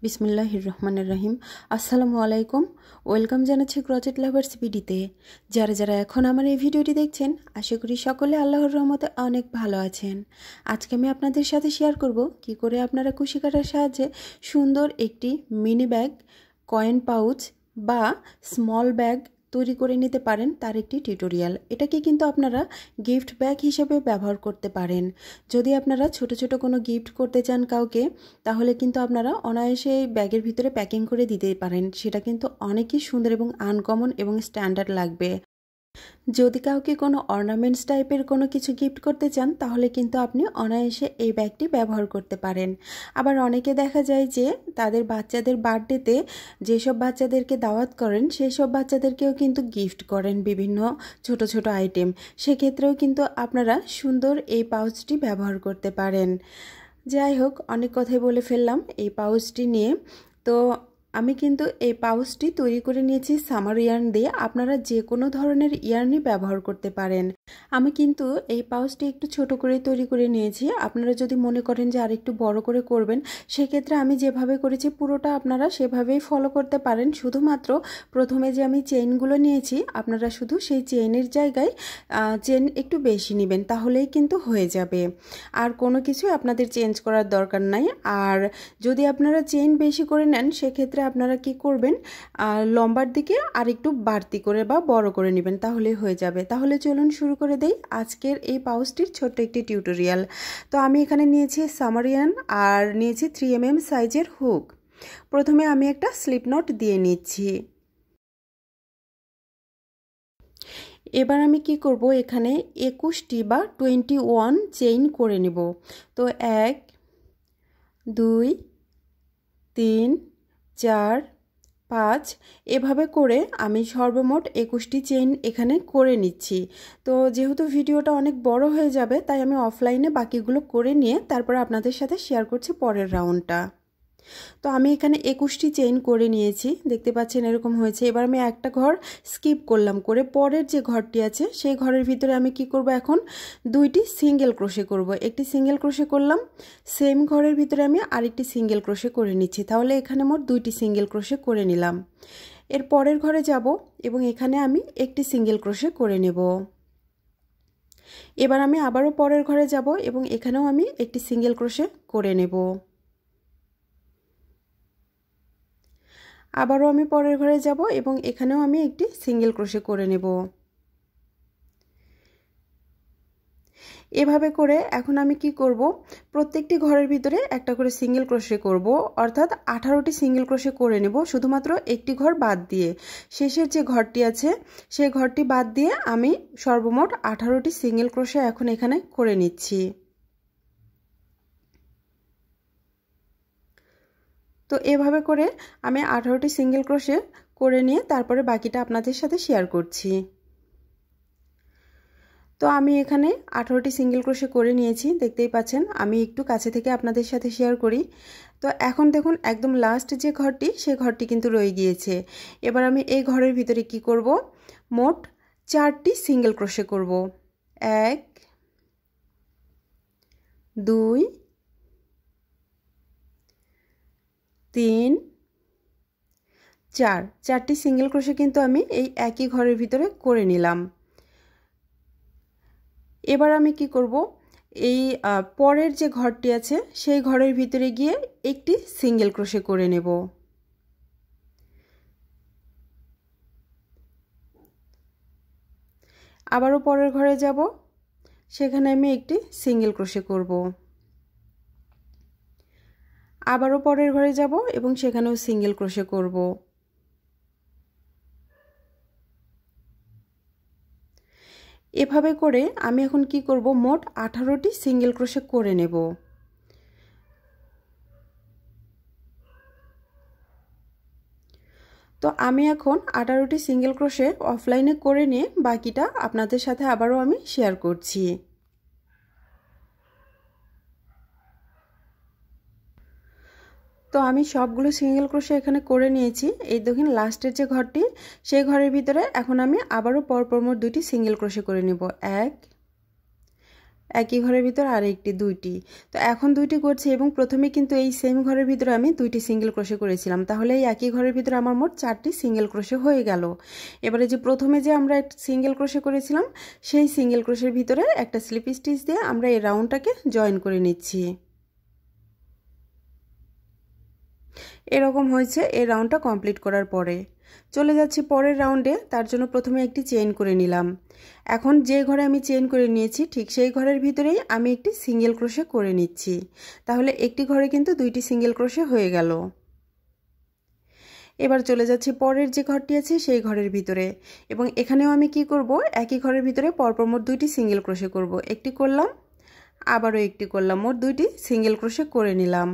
বিসমিল্লাহির রহমানির রহিম। আসসালামু আলাইকুম। ওয়েলকাম জানাচ্ছি ক্রচেট লাভার্স ভিডিওতে। যারা যারা এখন আমার এই ভিডিওটি দেখছেন, আশা করি সকলে আল্লাহর রহমতে অনেক ভালো আছেন। আজকে আমি আপনাদের সাথে শেয়ার করব কি করে আপনারা কুশি কাটার সাহায্যে সুন্দর একটি মিনি ব্যাগ, কয়েন পাউচ বা স্মল ব্যাগ তৈরি করে নিতে পারেন, তার একটি টিউটোরিয়াল। এটাকে কিন্তু আপনারা গিফট ব্যাগ হিসেবে ব্যবহার করতে পারেন। যদি আপনারা ছোট ছোট কোনো গিফট করতে চান কাউকে, তাহলে কিন্তু আপনারা অনায়াসে ব্যাগের ভিতরে প্যাকিং করে দিতে পারেন। সেটা কিন্তু অনেকই সুন্দর এবং আনকমন এবং স্ট্যান্ডার্ড লাগবে। যদি কাউকে কোনো অর্নামেন্টস টাইপের কোনো কিছু গিফট করতে চান, তাহলে কিন্তু আপনি অনায়াসে এই ব্যাগটি ব্যবহার করতে পারেন। আবার অনেকে দেখা যায় যে তাদের বাচ্চাদের বার্থডেতে যেসব বাচ্চাদেরকে দাওয়াত করেন, সেই সব বাচ্চাদেরকেও কিন্তু গিফট করেন বিভিন্ন ছোট ছোট আইটেম। সেক্ষেত্রেও কিন্তু আপনারা সুন্দর এই পাউচটি ব্যবহার করতে পারেন। যাই হোক, অনেক কথাই বলে ফেললাম এই পাউচটি নিয়ে। তো আমি কিন্তু এই পাউচটি তৈরি করে নিয়েছি সামার ইয়ার্ন দিয়ে। আপনারা যে কোনো ধরনের ইয়ার্নই ব্যবহার করতে পারেন। আমি কিন্তু এই পাউচটি একটু ছোট করে তৈরি করে নিয়েছি। আপনারা যদি মনে করেন যে আরেকটু বড় করে করবেন, সেক্ষেত্রে আমি যেভাবে করেছি পুরোটা আপনারা সেভাবেই ফলো করতে পারেন। শুধুমাত্র প্রথমে যে আমি চেইনগুলো নিয়েছি, আপনারা শুধু সেই চেইনের জায়গায় চেন একটু বেশি নেবেন, তাহলেই কিন্তু হয়ে যাবে। আর কোনো কিছু আপনাদের চেঞ্জ করার দরকার নাই। আর যদি আপনারা চেইন বেশি করে নেন, সেক্ষেত্রে আপনারা কি করবেন, লম্বার দিকে আর একটু বাড়তি করে বা বড় করে নেবেন, তাহলেই হয়ে যাবে। তাহলে চলুন শুরু করে দেই আজকের এই পাউচটির ছোট্ট একটি টিউটোরিয়াল। তো আমি এখানে নিয়েছি সামার ইয়ার্ন আর নিয়েছি 3mm সাইজের হুক। প্রথমে আমি একটা স্লিপ নট দিয়ে নিচ্ছি। এবার আমি কি করব, এখানে 21টি বা 21 চেইন করে নেব। তো 1 2 3 4 5 এভাবে করে আমি সর্বমোট 21টি চেইন এখানে করে নিচ্ছি। তো যেহেতু ভিডিওটা অনেক বড় হয়ে যাবে, তাই আমি অফলাইনে বাকিগুলো করে নিয়ে তারপর আপনাদের সাথে শেয়ার করছি পরের রাউন্ডটা। তো আমি এখানে 21টি চেইন করে নিয়েছি, দেখতে পাচ্ছেন এরকম হয়েছে। এবার আমি একটা ঘর স্কিপ করলাম, করে পরের যে ঘরটি আছে সেই ঘরের ভিতরে আমি কি করব, এখন 2টি সিঙ্গেল ক্রোশে করব। একটি সিঙ্গেল ক্রোশে করলাম, সেম ঘরের ভিতরে আমি আরেকটি সিঙ্গেল ক্রোশে করে নিচ্ছি। তাহলে এখানে মোট 2টি সিঙ্গেল ক্রোশে করে নিলাম। এর পরের ঘরে যাব এবং এখানে আমি একটি সিঙ্গেল ক্রোশে করে নেব। এবার আমি আবারও পরের ঘরে যাব এবং এখানেও আমি একটি সিঙ্গেল ক্রোশে করে নেব। আবারও আমি পরের ঘরে যাব এবং এখানেও আমি একটি সিঙ্গেল ক্রোশে করে নেব। এভাবে করে এখন আমি কি করব, প্রত্যেকটি ঘরের ভিতরে একটা করে সিঙ্গেল ক্রোশে করব, অর্থাৎ 18টি সিঙ্গেল ক্রোশে করে নেব, শুধুমাত্র একটি ঘর বাদ দিয়ে। শেষের যে ঘরটি আছে সেই ঘরটি বাদ দিয়ে আমি সর্বমোট 18টি সিঙ্গেল ক্রোশে এখন এখানে করে নিচ্ছি। তো এভাবে করে আমি 18টি সিঙ্গেল ক্রোশে করে নিয়ে তারপরে বাকিটা আপনাদের সাথে শেয়ার করছি। তো আমি এখানে 18টি সিঙ্গেল ক্রোশে করে নিয়েছি, দেখতেই পাচ্ছেন। আমি একটু কাছে থেকে আপনাদের সাথে শেয়ার করি। তো এখন দেখুন একদম লাস্ট যে ঘরটি, সেই ঘরটি কিন্তু রয়ে গিয়েছে। এবার আমি এই ঘরের ভিতরে কি করব, মোট 4টি সিঙ্গেল ক্রোশে করব। 1 2 3 4, 4টি সিঙ্গেল ক্রোশে কিন্তু আমি এই একই ঘরের ভিতরে করে নিলাম। এবার আমি কি করব, এই পরের যে ঘরটি আছে সেই ঘরের ভিতরে গিয়ে একটি সিঙ্গেল ক্রোশে করে নেব। আবারও পরের ঘরে যাব, সেখানে আমি একটি সিঙ্গেল ক্রোশে করব। আবারও পরের ঘরে যাব এবং সেখানেও সিঙ্গেল ক্রোশে করব। এভাবে করে আমি এখন কি করব, মোট 18টি সিঙ্গেল ক্রোশে করে নেব। তো আমি এখন 18টি সিঙ্গেল ক্রোশে অফলাইনে করে নিয়ে বাকিটা আপনাদের সাথে আবারও আমি শেয়ার করছি। তো আমি সবগুলো সিঙ্গেল ক্রোশে এখানে করে নিয়েছি। এই দেখুন লাস্টের যে ঘরটি, সেই ঘরের ভিতরে এখন আমি আবারও পরপর মোট 2টি সিঙ্গেল ক্রোশে করে নেব। একই ঘরের ভিতর আর একটি দুইটি। তো এখন দুইটি করছি এবং প্রথমে কিন্তু এই সেম ঘরের ভিতরে আমি দুইটি সিঙ্গেল ক্রোশে করেছিলাম, তাহলে এই একই ঘরের ভিতরে আমার মোট 4টি সিঙ্গেল ক্রোশে হয়ে গেল। এবারে যে প্রথমে যে আমরা একটা সিঙ্গেল ক্রোশে করেছিলাম সেই সিঙ্গেল ক্রোশের ভিতরে একটা স্লিপ স্টিচ দিয়ে আমরা এই রাউন্ডটাকে জয়েন করে নিচ্ছি। এরকম হয়েছে এই রাউন্ডটা কমপ্লিট করার পরে। চলে যাচ্ছি পরের রাউন্ডে, তার জন্য প্রথমে একটি চেইন করে নিলাম। এখন যে ঘরে আমি চেইন করে নিয়েছি ঠিক সেই ঘরের ভিতরেই আমি একটি সিঙ্গেল ক্রোশে করে নিচ্ছি, তাহলে একটি ঘরে কিন্তু দুইটি সিঙ্গেল ক্রোশে হয়ে গেল। এবার চলে যাচ্ছি পরের যে ঘরটি আছে সেই ঘরের ভিতরে, এবং এখানেও আমি কি করব, একই ঘরের ভিতরে পরপর মোট দুইটি সিঙ্গেল ক্রোশে করব। একটি করলাম, আবারও একটি করলাম, মোট দুইটি সিঙ্গেল ক্রোশে করে নিলাম।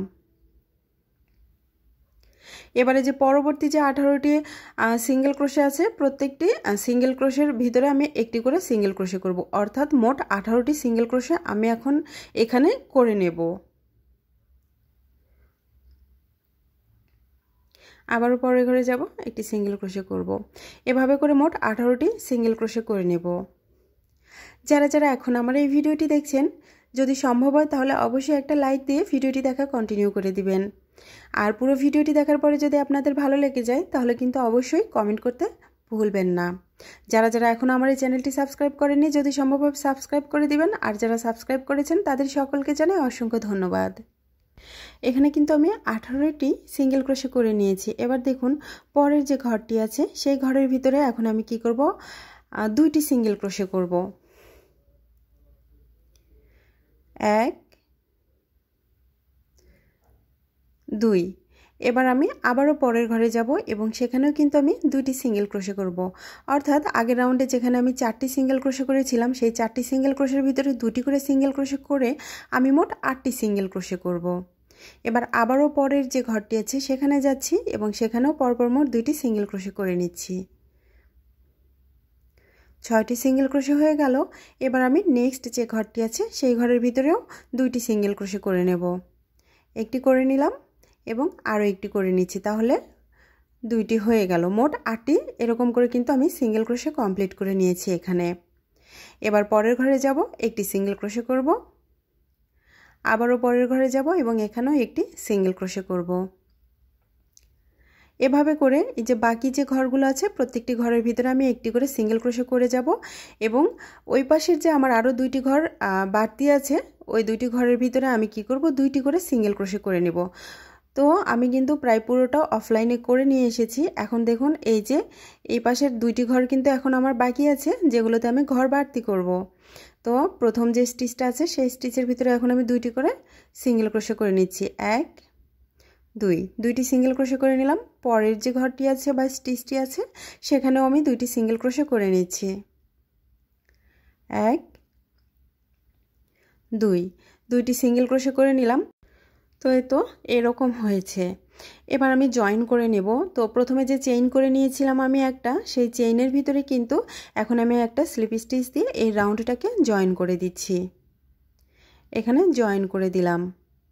এবারে যে পরবর্তী যে 18টি সিঙ্গেল ক্রোশে আছে প্রত্যেকটি সিঙ্গেল ক্রোশের ভিতরে আমি একটি করে সিঙ্গেল ক্রোশে করব, অর্থাৎ মোট 18টি সিঙ্গেল ক্রোশে আমি এখন এখানে করে নেব। আবারও পরের ঘরে যাব, একটি সিঙ্গেল ক্রোশে করব। এভাবে করে মোট 18টি সিঙ্গেল ক্রোশে করে নেব। যারা যারা এখন আমার এই ভিডিওটি দেখছেন, যদি সম্ভব হয় তাহলে অবশ্যই একটা লাইক দিয়ে ভিডিওটি দেখা কন্টিনিউ করে দিবেন। আর পুরো ভিডিওটি দেখার পরে যদি আপনাদের ভালো লেগে যায় তাহলে কিন্তু অবশ্যই কমেন্ট করতে ভুলবেন না। যারা যারা এখন আমার এই চ্যানেলটি সাবস্ক্রাইব করেননি, যদি সম্ভব হয় সাবস্ক্রাইব করে দিবেন, আর যারা সাবস্ক্রাইব করেছেন তাদের সকলকে জানাই অসংখ্য ধন্যবাদ। এখানে কিন্তু আমি 18টি সিঙ্গেল ক্রোশে করে নিয়েছি। এবার দেখুন পরের যে ঘরটি আছে সেই ঘরের ভিতরে এখন আমি কি করব, দুইটি সিঙ্গেল ক্রোশে করব। 1 2। এবার আমি আবারও পরের ঘরে যাব এবং সেখানেও কিন্তু আমি দুইটি সিঙ্গেল ক্রোশে করব, অর্থাৎ আগের রাউন্ডে যেখানে আমি 4টি সিঙ্গেল ক্রোশে করেছিলাম সেই 4টি সিঙ্গেল ক্রোশের ভিতরে দুটি করে সিঙ্গেল ক্রোশে করে আমি মোট 8টি সিঙ্গেল ক্রোশে করব। এবার আবারও পরের যে ঘরটি আছে সেখানে যাচ্ছি এবং সেখানেও পরপর মোট দুইটি সিঙ্গেল ক্রোশে করে নিচ্ছি। 6টি সিঙ্গেল ক্রোশে হয়ে গেল। এবার আমি নেক্সট যে ঘরটি আছে সেই ঘরের ভিতরেও দুইটি সিঙ্গেল ক্রোশে করে নেব। একটি করে নিলাম এবং আরও একটি করে নিচ্ছি, তাহলে দুইটি হয়ে গেল। মোট 8টি এরকম করে কিন্তু আমি সিঙ্গেল ক্রোশে কমপ্লিট করে নিয়েছি এখানে। এবার পরের ঘরে যাব, একটি সিঙ্গেল ক্রোশে করব, আবারও পরের ঘরে যাব এবং এখানেও একটি সিঙ্গেল ক্রোশে করব। এভাবে করে এই যে বাকি যে ঘরগুলো আছে প্রত্যেকটি ঘরের ভিতরে আমি একটি করে সিঙ্গেল ক্রোশে করে যাব, এবং ওই পাশের যে আমার আরও দুইটি ঘর বাড়তি আছে ওই দুইটি ঘরের ভিতরে আমি কি করব, দুইটি করে সিঙ্গেল ক্রোশে করে নেব। তো আমি কিন্তু প্রায় পুরোটা অফলাইনে করে নিয়ে এসেছি। এখন দেখুন এই যে এই পাশের দুইটি ঘর কিন্তু এখন আমার বাকি আছে, যেগুলোতে আমি ঘর বাড়তি করব। তো প্রথম যে স্টিচটা আছে সেই স্টিচের ভিতরে এখন আমি দুইটি করে সিঙ্গেল ক্রোশে করে নিচ্ছি। 1 2, দুইটি সিঙ্গেল ক্রোশে করে নিলাম। পরের যে ঘরটি আছে বা স্টিচটি আছে সেখানেও আমি দুইটি সিঙ্গেল ক্রোশে করে নিচ্ছি। 1 2, দুইটি সিঙ্গেল ক্রোশে করে নিলাম। তো এই তো এরকম হয়েছে। এবার আমি জয়েন করে নেব। তো প্রথমে যে চেইন করে নিয়েছিলাম আমি একটা, সেই চেইনের ভিতরে কিন্তু এখন আমি একটা স্লিপ স্টিচ দিয়ে এই রাউন্ডটাকে জয়েন করে দিচ্ছি। এখানে জয়েন করে দিলাম।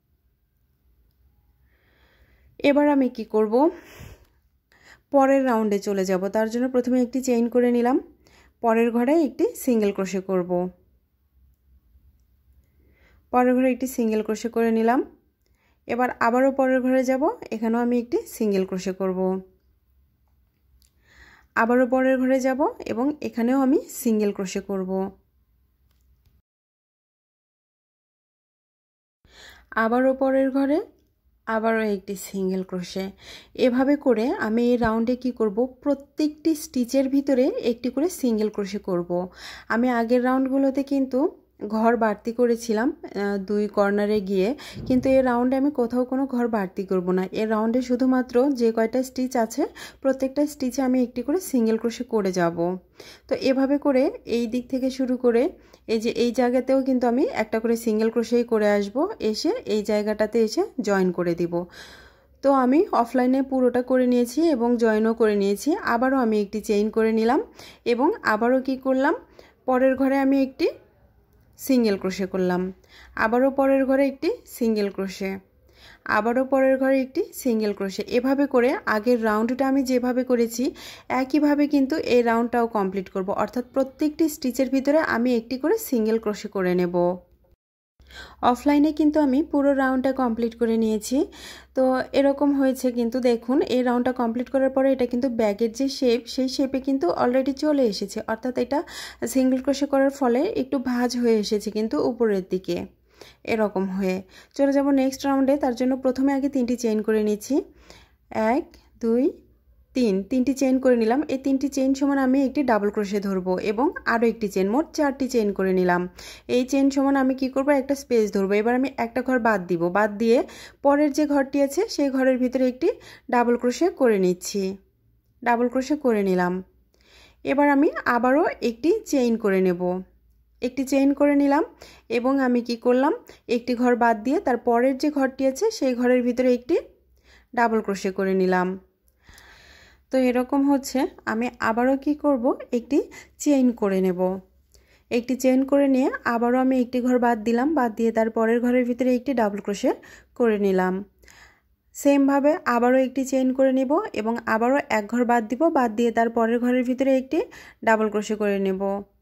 এবার আমি কি করব, পরের রাউন্ডে চলে যাব। তার জন্য প্রথমে একটি চেইন করে নিলাম, পরের ঘরে একটি সিঙ্গেল ক্রোশে করব, পরের ঘরে একটি সিঙ্গেল ক্রোশে করে নিলাম। এবার আবারও পরের ঘরে যাব, এখানেও আমি একটি সিঙ্গেল ক্রোশে করব, আবারও পরের ঘরে যাব এবং এখানেও আমি সিঙ্গেল ক্রোশে করব, আবারও পরের ঘরে আবারও একটি সিঙ্গেল ক্রোশে। এভাবে করে আমি এই রাউন্ডে কি করব, প্রত্যেকটি স্টিচের ভিতরে একটি করে সিঙ্গেল ক্রোশে করব। আমি আগের রাউন্ডগুলোতে কিন্তু ঘর বাড়তি করেছিলাম দুই কর্নারে গিয়ে, কিন্তু এই রাউন্ডে আমি কোথাও কোনো ঘর বাড়তি করব না। এই রাউন্ডে শুধুমাত্র যে কয়টা স্টিচ আছে প্রত্যেকটা স্টিচে আমি একটি করে সিঙ্গেল ক্রোশে করে যাব। তো এভাবে করে এই দিক থেকে শুরু করে এই যে এই জায়গাতেও কিন্তু আমি একটা করে সিঙ্গেল ক্রোশেই করে আসব, এসে এই জায়গাটাতে এসে জয়েন করে দিব। তো আমি অফলাইনে পুরোটা করে নিয়েছি এবং জয়েনও করে নিয়েছি। আবারও আমি একটি চেইন করে নিলাম এবং আবারও কি করলাম, পরের ঘরে আমি একটি সিঙ্গেল ক্রোশে করলাম, আবারও পরের ঘরে একটি সিঙ্গেল ক্রোশে, আবারও পরের ঘরে একটি সিঙ্গেল ক্রোশে। এভাবে করে আগের রাউন্ডটা আমি যেভাবে করেছি একইভাবে কিন্তু এই রাউন্ডটাও কমপ্লিট করব, অর্থাৎ প্রত্যেকটি স্টিচের ভিতরে আমি একটি করে সিঙ্গেল ক্রোশে করে নেব। অফলাইনে কিন্তু আমি পুরো রাউন্ডটা কমপ্লিট করে নিয়েছি। তো এরকম হয়েছে কিন্তু দেখুন এই রাউন্ডটা কমপ্লিট করার পরে এটা কিন্তু ব্যাগের যে শেপ সেই শেপে কিন্তু অলরেডি চলে এসেছে, অর্থাৎ এটা সিঙ্গেল ক্রোশে করার ফলে একটু ভাঁজ হয়ে এসেছে কিন্তু উপরের দিকে এরকম হয়ে। চলে যাব নেক্সট রাউন্ডে। তার জন্য প্রথমে আগে 3টি চেইন করে নিচ্ছি, 1 2 3টি চেইন করে নিলাম। এই 3টি চেইন সমান আমি একটি ডাবল ক্রোশে ধরবো এবং আরও একটি চেইন, মোট 4টি চেইন করে নিলাম। এই চেইন সমান আমি কি করব, একটা স্পেস ধরবো। এবার আমি একটা ঘর বাদ দিব, বাদ দিয়ে পরের যে ঘরটি আছে সেই ঘরের ভিতরে একটি ডাবল ক্রোশে করে নিচ্ছি, ডাবল ক্রোশে করে নিলাম। এবার আমি আবারও একটি চেইন করে নেব, একটি চেইন করে নিলাম এবং আমি কি করলাম, একটি ঘর বাদ দিয়ে তার পরের যে ঘরটি আছে সেই ঘরের ভিতরে একটি ডাবল ক্রোশে করে নিলাম। তো এরকম হচ্ছে, আমি আবারও কি করব, একটি চেইন করে নেব। একটি চেইন করে নিয়ে আবারও আমি একটি ঘর বাদ দিলাম, বাদ দিয়ে তার পরের ঘরের ভিতরে একটি ডাবল ক্রোশে করে নিলাম। সেম ভাবে আবারও একটি চেইন করে নিব এবং আবারও এক ঘর বাদ দিব, বাদ দিয়ে তার পরের ঘরের ভিতরে একটি ডাবল ক্রোশে করে নেব।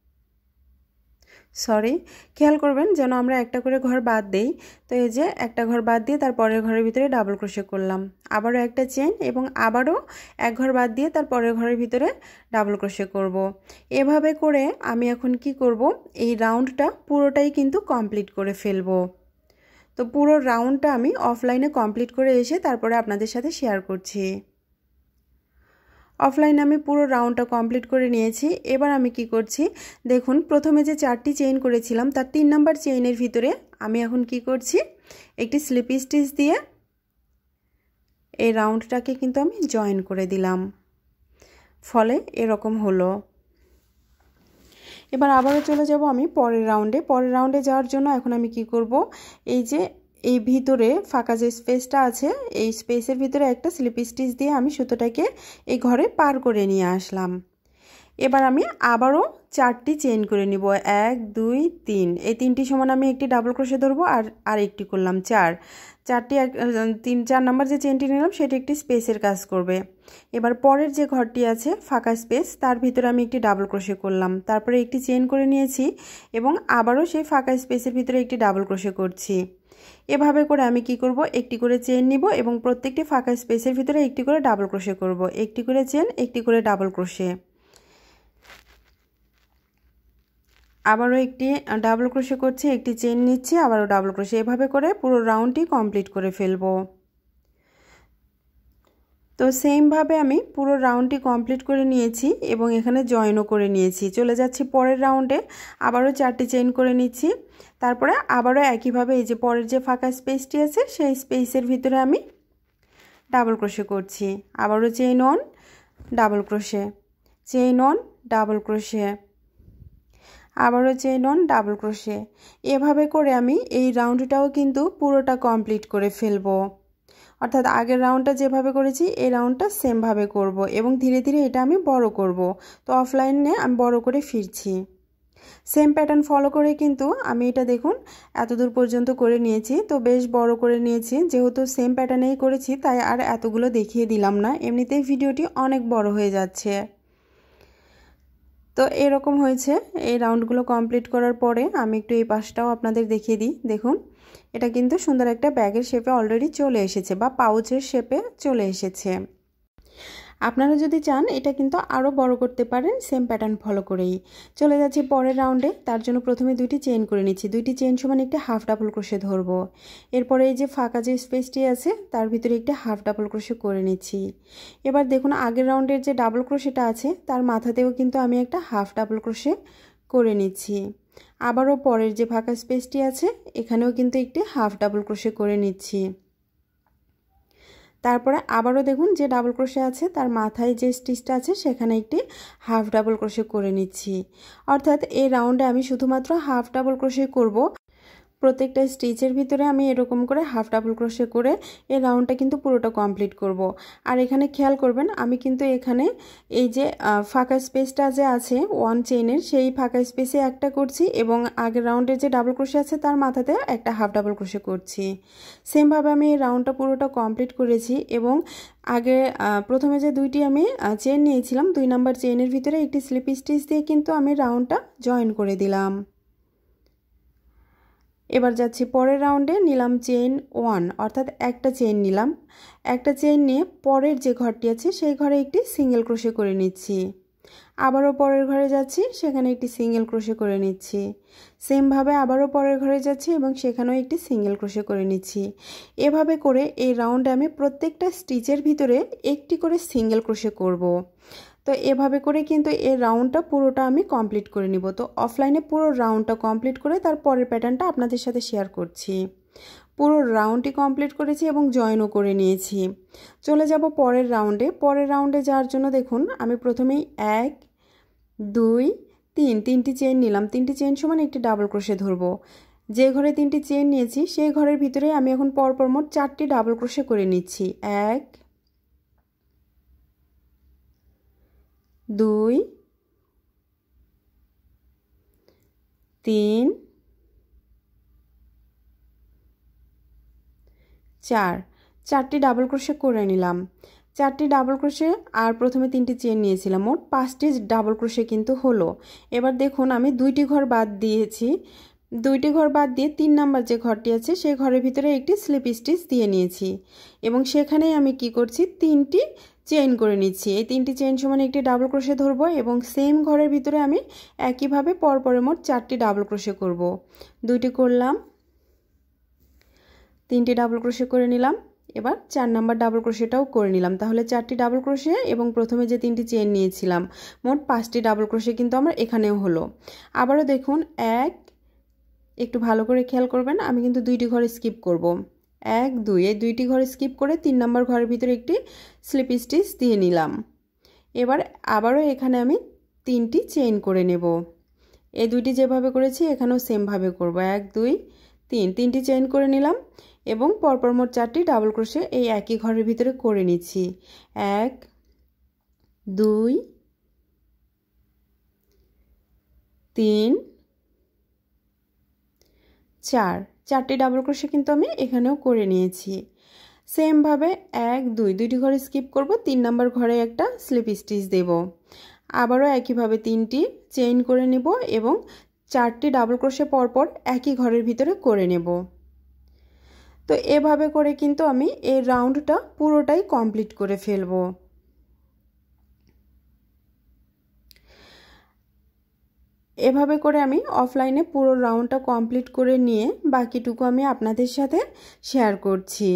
সরি, খেয়াল করবেন যেন আমরা একটা করে ঘর বাদ দেই। তো এই যে একটা ঘর বাদ দিয়ে তার পরের ঘরের ভিতরে ডাবল ক্রোশে করলাম, আবারও একটা চেইন এবং আবারও এক ঘর বাদ দিয়ে তার পরের ঘরের ভিতরে ডাবল ক্রোশে করব। এভাবে করে আমি এখন কি করব, এই রাউন্ডটা পুরোটাই কিন্তু কমপ্লিট করে ফেলব। তো পুরো রাউন্ডটা আমি অফলাইনে কমপ্লিট করে এসে তারপরে আপনাদের সাথে শেয়ার করছি। অফলাইনে আমি পুরো রাউন্ডটা কমপ্লিট করে নিয়েছি। এবার আমি কি করছি দেখুন, প্রথমে যে 4টি চেইন করেছিলাম তার 3 নাম্বার চেইনের ভিতরে আমি এখন কি করছি, একটি স্লিপ স্টিচ দিয়ে এই রাউন্ডটাকে কিন্তু আমি জয়েন করে দিলাম, ফলে এরকম হলো। এবার আবারও চলে যাব আমি পরের রাউন্ডে। পরের রাউন্ডে যাওয়ার জন্য এখন আমি কি করব, এই যে এই ভিতরে ফাঁকা যে স্পেসটা আছে এই স্পেসের ভিতরে একটা স্লিপ স্টিচ দিয়ে আমি সুতোটাকে এই ঘরে পার করে নিয়ে আসলাম। এবার আমি আবারও 4টি চেইন করে নিব, 1 2 3। এই 3টি সমান আমি একটি ডাবল ক্রোশে ধরবো আর একটি করলাম 4 নাম্বার যে চেইনটি নিলাম সেটি একটি স্পেসের কাজ করবে। এবার পরের যে ঘরটি আছে ফাঁকা স্পেস তার ভিতরে আমি একটি ডাবল ক্রোশে করলাম, তারপরে একটি চেইন করে নিয়েছি এবং আবারও সেই ফাঁকা স্পেসের ভিতরে একটি ডাবল ক্রোশে করছি। এভাবে করে আমি কি করব, একটি করে চেইন নিব এবং প্রত্যেকটি ফাঁকা স্পেসের ভিতরে একটি করে ডাবল ক্রোশে করব, একটি করে চেইন, একটি করে ডাবল ক্রোশে, আবারও একটি ডাবল ক্রোশে করছি, একটি চেইন নিচ্ছি, আবারও ডাবল ক্রোশে। এভাবে করে পুরো রাউন্ডটি কমপ্লিট করে ফেলবো। তো সেম ভাবে আমি পুরো রাউন্ডটি কমপ্লিট করে নিয়েছি এবং এখানে জয়েনও করে নিয়েছি। চলে যাচ্ছি পরের রাউন্ডে, আবারও 4টি চেইন করে নিচ্ছি, তারপরে আবারও একইভাবে এই যে পরের যে ফাঁকা স্পেসটি আছে সেই স্পেসের ভিতরে আমি ডাবল ক্রোশে করছি, আবারও chain on, double crochet, chain on, double crochet, আবারও চেইন অন, ডাবল ক্রোশে। এভাবে করে আমি এই রাউন্ডটাও কিন্তু পুরোটা কমপ্লিট করে ফেলবো। অর্থাৎ আগের রাউন্ডটা যেভাবে করেছি এই রাউন্ডটা সেম ভাবে করব এবং ধীরে ধীরে এটা আমি বড় করব। তো অফলাইনে আমি বড় করে ফিরছি, সেম প্যাটার্ন ফলো করে কিন্তু আমি এটা দেখুন এতদূর পর্যন্ত করে নিয়েছি। তো বেশ বড় করে নিয়েছি, যেহেতু সেম প্যাটার্নেই করেছি তাই আর এতগুলো দেখিয়ে দিলাম না, এমনিতেই ভিডিওটি অনেক বড় হয়ে যাচ্ছে। তো এরকম হয়েছে। এই রাউন্ডগুলো কমপ্লিট করার পরে আমি একটু এই পাশটাও আপনাদের দেখিয়ে দিই। দেখুন এটা কিন্তু সুন্দর একটা ব্যাগের শেপে অলরেডি চলে এসেছে বা পাউচের শেপে চলে এসেছে। আপনারা যদি চান এটা কিন্তু আরও বড় করতে পারেন সেম প্যাটার্ন ফলো করেই। চলে যাচ্ছি পরের রাউন্ডে। তার জন্য প্রথমে 2টি চেইন করে নিচ্ছি, 2টি চেইন সমান একটি হাফ ডাবল ক্রোশে ধরবো। এরপরে এই যে ফাঁকা যে স্পেসটি আছে তার ভিতরে একটি হাফ ডাবল ক্রোশে করে নিচ্ছি। এবার দেখুন আগের রাউন্ডের যে ডাবল ক্রোশেটা আছে তার মাথাতেও কিন্তু আমি একটা হাফ ডাবল ক্রোশে করে নিচ্ছি। আবারও পরের যে ফাঁকা স্পেসটি আছে এখানেও কিন্তু একটি হাফ ডাবল ক্রোশে করে নিচ্ছি। তারপরে আবারও দেখুন যে ডাবল ক্রোশে আছে তার মাথায় যে স্টিচটা আছে সেখানে একটি হাফ ডাবল ক্রোশে করে নিচ্ছি। অর্থাৎ এই রাউন্ডে আমি শুধুমাত্র হাফ ডাবল ক্রোশে করব। প্রত্যেকটা স্টিচের ভিতরে আমি এরকম করে হাফ ডাবল ক্রোশে করে এই রাউন্ডটা কিন্তু পুরোটা কমপ্লিট করব। আর এখানে খেয়াল করবেন আমি কিন্তু এখানে এই যে ফাঁকা স্পেসটা যে আছে 1 চেইনের সেই ফাঁকা স্পেসে একটা করছি এবং আগের রাউন্ডের যে ডাবল ক্রোশে আছে তার মাথাতে একটা হাফ ডাবল ক্রোশে করছি। সেমভাবে আমি এই রাউন্ডটা পুরোটা কমপ্লিট করেছি এবং আগে প্রথমে যে 2টি আমি চেইন নিয়েছিলাম 2 নাম্বার চেইনের ভিতরে একটি স্লিপ স্টিচ দিয়ে কিন্তু আমি রাউন্ডটা জয়েন করে দিলাম। এবার যাচ্ছি পরের রাউন্ডে। নিলাম চেইন 1 অর্থাৎ একটা চেইন নিলাম। একটা চেইন নিয়ে পরের যে ঘরটি আছে সেই ঘরে একটি সিঙ্গেল ক্রোশে করে নিচ্ছি। আবারও পরের ঘরে যাচ্ছি, সেখানে একটি সিঙ্গেল ক্রোশে করে নিচ্ছি। সেমভাবে আবারও পরের ঘরে যাচ্ছি এবং সেখানেও একটি সিঙ্গেল ক্রোশে করে নিচ্ছি। এভাবে করে এই রাউন্ডে আমি প্রত্যেকটা স্টিচের ভিতরে একটি করে সিঙ্গেল ক্রোশে করব। তো এভাবে করে কিন্তু এই রাউন্ডটা পুরোটা আমি কমপ্লিট করে নিব। তো অফলাইনে পুরো রাউন্ডটা কমপ্লিট করে তারপরের প্যাটার্নটা আপনাদের সাথে শেয়ার করছি। পুরো রাউন্ডটি কমপ্লিট করেছি এবং জয়েনও করে নিয়েছি। চলে যাব পরের রাউন্ডে। পরের রাউন্ডে যাওয়ার জন্য দেখুন আমি প্রথমেই 1 2 3 তিনটি চেইন নিলাম। তিনটি চেইন সমান একটি ডাবল ক্রোশে ধরব। যে ঘরে তিনটি চেইন নিয়েছি সেই ঘরের ভিতরে আমি এখন পরপর মোট 4টি ডাবল ক্রোশে করে নিচ্ছি। 1 2 3 4 চারটি ডাবল ক্রোশে করে নিলাম। 4টি ডাবল ক্রোশে আর প্রথমে 3টি চেইন নিয়েছিলাম, মোট 5টি ডাবল ক্রোশে কিন্তু হলো। এবার দেখুন আমি 2টি ঘর বাদ দিয়েছি। 2টি ঘর বাদ দিয়ে 3 নাম্বার যে ঘরটি আছে সেই ঘরের ভিতরে একটি স্লিপ স্টিচ দিয়ে নিয়েছি এবং সেখানেই আমি কি করছি 3টি চেইন করে নিচ্ছি। এই 3টি চেইন সমান একটি ডাবল ক্রোশে ধরব এবং সেম ঘরের ভিতরে আমি একইভাবে পরপরে মোট 4টি ডাবল ক্রোশে করব। 2টি করলাম, 3টি ডাবল ক্রোশে করে নিলাম। এবার 4 নাম্বার ডাবল ক্রোশেটাও করে নিলাম। তাহলে 4টি ডাবল ক্রোশে এবং প্রথমে যে 3টি চেইন নিয়েছিলাম মোট 5টি ডাবল ক্রোশে কিন্তু আমার এখানেও হলো। আবারও দেখুন একটু ভালো করে খেয়াল করবেন, আমি কিন্তু 2টি ঘর স্কিপ করব। 1 2 এই 2টি ঘর স্কিপ করে 3 নাম্বার ঘরের ভিতরে একটি স্লিপ স্টিচ দিয়ে নিলাম। এবার আবারও এখানে আমি 3টি চেইন করে নেব। এই 2টি যেভাবে করেছি এখানেও সেমভাবে করব। 1 2 3 তিনটি চেইন করে নিলাম এবং পরপর মোট 4টি ডাবল ক্রোশে এই একই ঘরের ভিতরে করে নিচ্ছি। 1 2 3 4 চারটি ডাবল ক্রোশে কিন্তু আমি এখানেও করে নিয়েছি। সেমভাবে 1 2 দুইটি ঘরে স্কিপ করব, 3 নাম্বার ঘরে একটা স্লিপ স্টিচ দেব। আবারও একইভাবে 3টি চেইন করে নেব এবং 4টি ডাবল ক্রোশে পরপর একই ঘরের ভিতরে করে নেব। তো এভাবে করে কিন্তু আমি এই রাউন্ডটা পুরোটাই কমপ্লিট করে ফেলব। এভাবে করে আমি অফলাইনে পুরো রাউন্ডটা কমপ্লিট করে নিয়ে বাকিটুকু আমি আপনাদের সাথে শেয়ার করছি।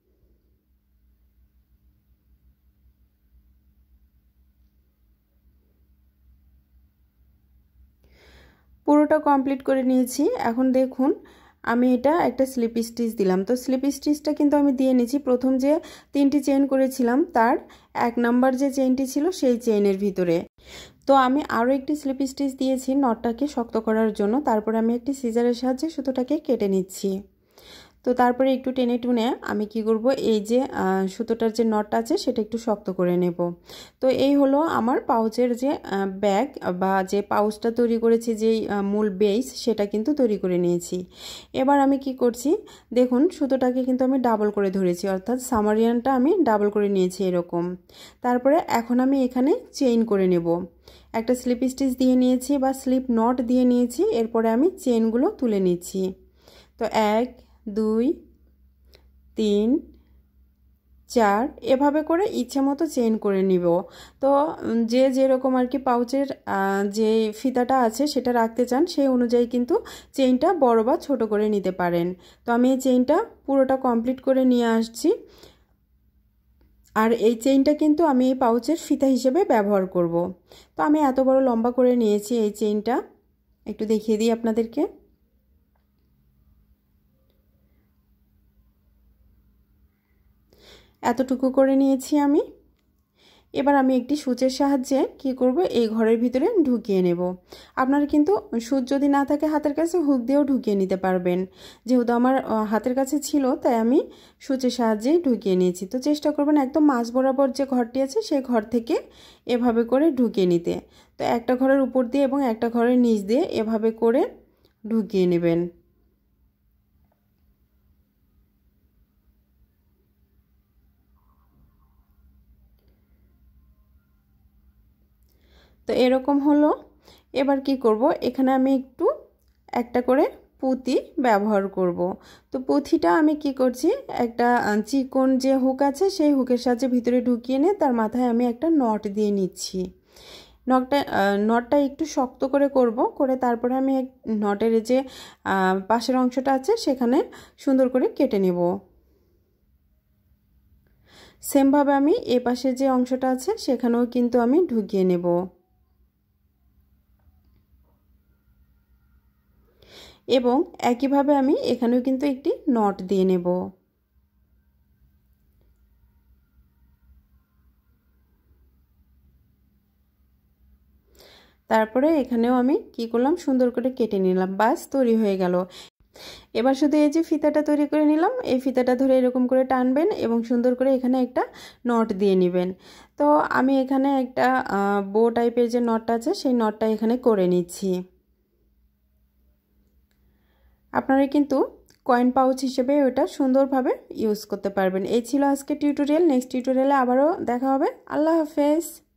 পুরোটা কমপ্লিট করে নিয়েছি। এখন দেখুন আমি এটা একটা স্লিপ স্টিচ দিলাম। তো স্লিপ স্টিচটা কিন্তু আমি দিয়ে নিয়েছি প্রথম যে 3টি চেইন করেছিলাম তার 1 নাম্বার যে চেইনটি ছিল সেই চেইনের ভিতরে। তো আমি আরও একটি স্লিপ স্টিচ দিয়েছি নটটাকে শক্ত করার জন্য। তারপরে আমি একটি সিজারের সাহায্যে সুতোটাকে কেটে নিচ্ছি। তো তারপরে একটু টেনে টুনে আমি কি করব, এই যে সুতোটার যে নটটা আছে সেটা একটু শক্ত করে নেব। তো এই হলো আমার পাউচের যে ব্যাগ বা যে পাউচটা তৈরি করেছি, যেই মূল বেস সেটা কিন্তু তৈরি করে নিয়েছি। এবার আমি কি করছি দেখুন, সুতোটাকে কিন্তু আমি ডাবল করে ধরেছি, অর্থাৎ সামারিয়ানটা আমি ডাবল করে নিয়েছি এরকম। তারপরে এখন আমি এখানে চেইন করে নেব। একটা স্লিপ স্টিচ দিয়ে নিয়েছি বা স্লিপ নট দিয়ে নিয়েছি, এরপরে আমি চেইনগুলো তুলে নিচ্ছি। তো 1 2 3 4 এভাবে করে ইচ্ছে মতো চেইন করে নিব। তো যে যেরকম আর কি পাউচের যে ফিতাটা আছে সেটা রাখতে চান সেই অনুযায়ী কিন্তু চেইনটা বড় বা ছোট করে নিতে পারেন। তো আমি এই চেইনটা পুরোটা কমপ্লিট করে নিয়ে আসছি। আর এই চেইনটা কিন্তু আমি এই পাউচের ফিতা হিসেবে ব্যবহার করব। তো আমি এত বড় লম্বা করে নিয়েছি এই চেইনটা, একটু দেখিয়ে দিই আপনাদেরকে। এতটুকু করে নিয়েছি আমি। এবার আমি একটি সূচের সাহায্যে কি করব, এই ঘরের ভিতরে ঢুকিয়ে নেব। আপনারা কিন্তু সূচ যদি না থাকে হাতের কাছে হুক দিয়েও ঢুকিয়ে নিতে পারবেন। যেহেতু আমার হাতের কাছে ছিল তাই আমি সূচের সাহায্যে ঢুকিয়ে নিয়েছি। তো চেষ্টা করবেন একদম মাঝ বরাবর যে ঘরটি আছে সেই ঘর থেকে এভাবে করে ঢুকিয়ে নিতে। তো একটা ঘরের উপর দিয়ে এবং একটা ঘরের নিচ দিয়ে এভাবে করে ঢুকিয়ে নেবেন। তো এরকম হলো। এবার কি করব, এখানে আমি একটা করে পুঁতি ব্যবহার করব। তো পুঁতিটা আমি কি করছি, একটা চিকন যে হুক আছে সেই হুকের সাহায্যে ভিতরে ঢুকিয়ে নিয়ে তার মাথায় আমি একটা নট দিয়ে নিচ্ছি। নটটা একটু শক্ত করে করব, করে তারপরে আমি নটের যে পাশের অংশটা আছে সেখানে সুন্দর করে কেটে নেব। সেমভাবে আমি এ পাশে যে অংশটা আছে সেখানেও কিন্তু আমি ঢুকিয়ে নেব। এবং একইভাবে আমি এখানেও কিন্তু একটি নট দিয়ে নেব। তারপরে এখানেও আমি কি করলাম, সুন্দর করে কেটে নিলাম, বাস তৈরি হয়ে গেল। এবার শুধু এই যে ফিতাটা তৈরি করে নিলাম, এই ফিতাটা ধরে এরকম করে টানবেন এবং সুন্দর করে এখানে একটা নট দিয়ে নেবেন। তো আমি এখানে একটা বো টাইপের যে নটটা আছে সেই নটটা এখানে করে নিচ্ছি। আপনারা কিন্তু কয়েন পাউচ হিসেবে ওটা সুন্দরভাবে ইউজ করতে পারবেন। এই ছিল আজকে টিউটোরিয়াল। নেক্সট টিউটোরিয়ালে আবারও দেখা হবে। আল্লাহ হাফেজ।